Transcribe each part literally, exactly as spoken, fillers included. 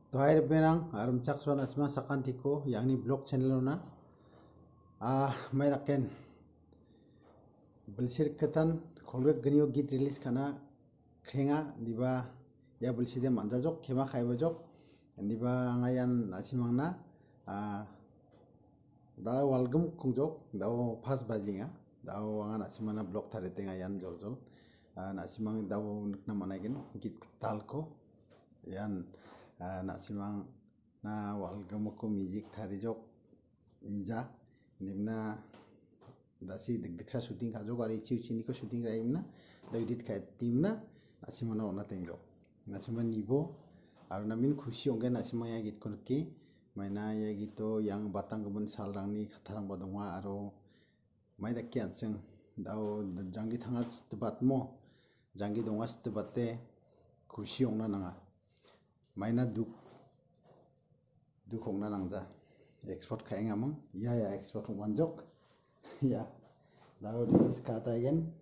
Tohair berang arum caksuan asma sakantiko yang ni blog channel na ah mai daken belsir ketan kholrek gnio git release kana khenga diba ya belside manjajok khema khaibajok diba ngayan asimangna ah da walgum kungjok daw pas bajinga daw angan asimana blog tharete ngayan joljol nasimang daw nukna managen git talko yan nasimang na walgum ko music tharijok mija nimna dasi dikdiksa shooting kajok ari chiu chini ko shooting raimna da edit khay timna nasimana ona tengjo nasiman nibo aru namin khushi ongge nasima ya git konki maina ya gito yang batang gebun salrangni khatharang bodongwa aro maida kyanseng daw jangi thangas tebatmo jangi dongas tebate khushi ongna nanga maina duk duk ongna nangja export khay ngamang ya ya export wanjok ya daw dis kata again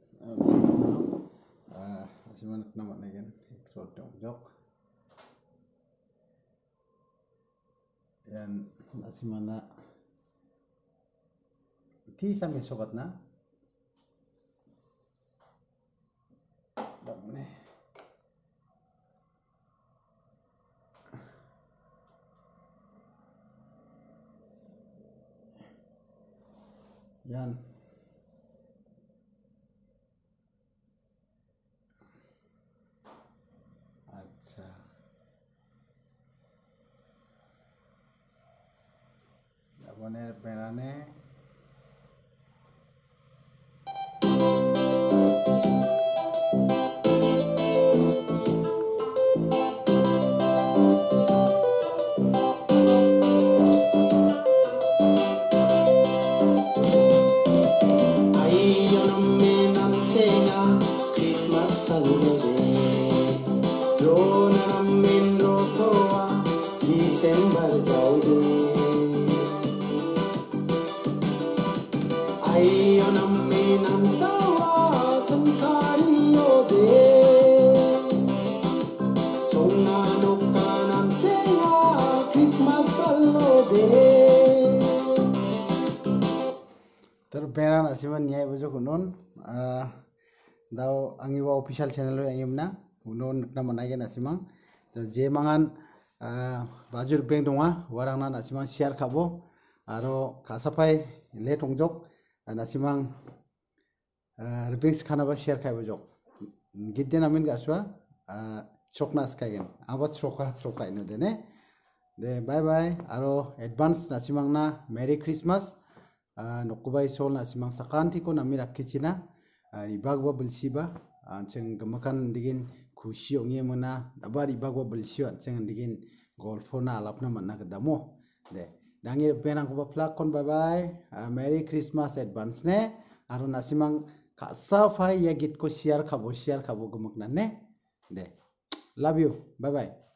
ah asiman nama again export wanjok yan asimana ti sampai sobat na damne yan acha abone berane Desember jauh ayo naminan sawa sengkari ode sona nukanan senga Christmas salode terberan asiman nyai bojo kunon daw angiwa official channel lo angimna unon na managen asimang je mangan bajur beng donga warangna nasimang share khabo aro kasapai le tongjok nasimang rebings khana ba share khaibo jok gidden amin gaswa chokna skagen aba choka choka ino dene de bye bye aro advance nasimang na merry christmas nokubai sol nasimang sakanti ko nami rakkichina ribagwa belsiba ancheng gemakan digin khushi ongye mona abari bagwa belsiwa ancheng digin golfona alapna manna kedamo de dangi penang ko plak kon bye bye merry christmas advance ne aro nasimang kasa phai ya git ko share khabo share khabo gemakna ne de love you bye bye.